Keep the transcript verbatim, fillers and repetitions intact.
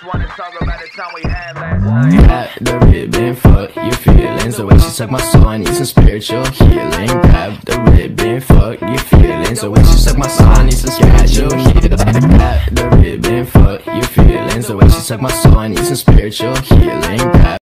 wanna talk about the time we had last night. Grab the ribbon, fuck your feelings. The way she suck my soul, I need some spiritual healing. Grab the ribbon, fuck your feelings. The way she suck my soul, I need some spiritual healing. Grab the ribbon, fuck your feelings. The way she suck my soul, I need some spiritual healing. Grab